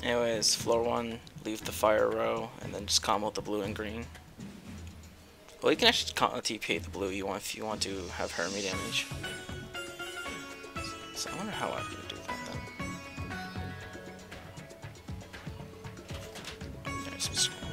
Anyways, floor 1, leave the fire row, and then just combo the blue and green. Well, you can actually TP the blue you want if you want to have Hermie damage. So I wonder how I can do that then. There's some screen.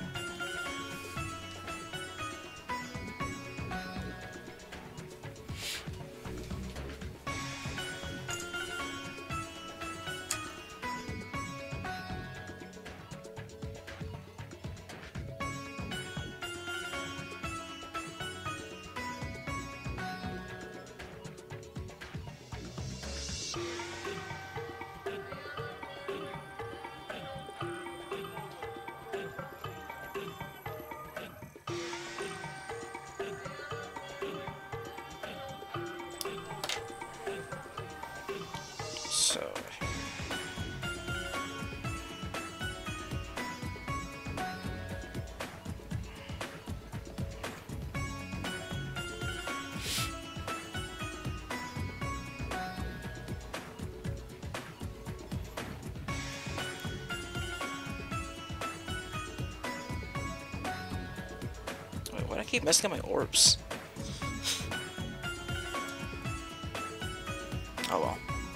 So wait, why do I keep messing up my orbs? Oh well.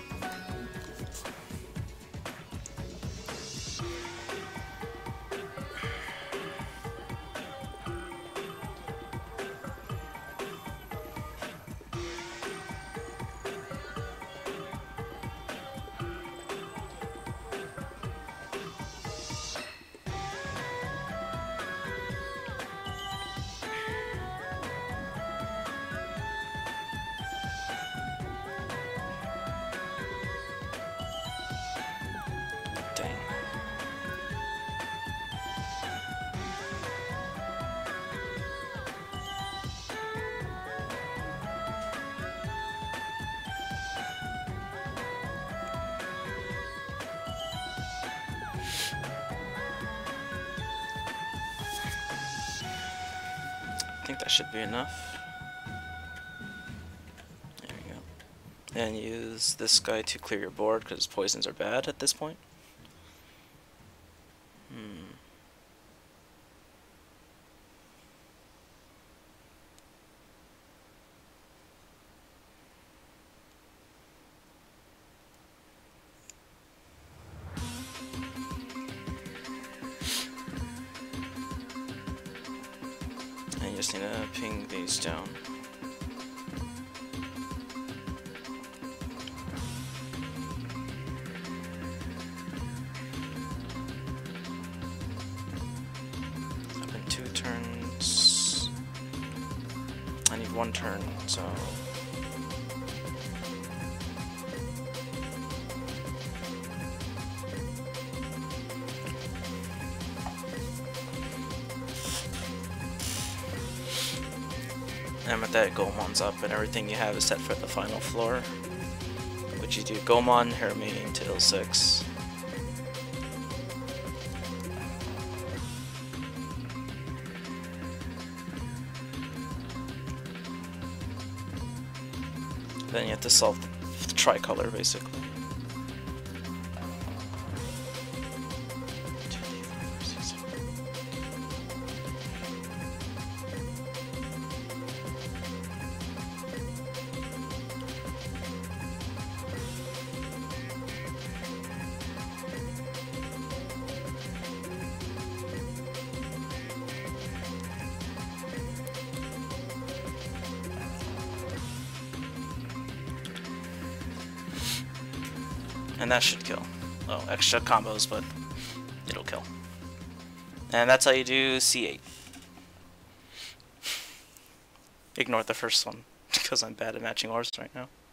Dang. I think that should be enough. There we go. And use this guy to clear your board because poisons are bad at this point. And you just need to ping these down. Up in 2 turns. I need 1 turn, so. And with that, Goemon's up, and everything you have is set for the final floor. Which you do Goemon, Hermie, until 6. Then you have to solve the tricolor, basically. And that should kill. Oh, extra combos, but it'll kill. And that's how you do C8. Ignore the first one, because I'm bad at matching orbs right now.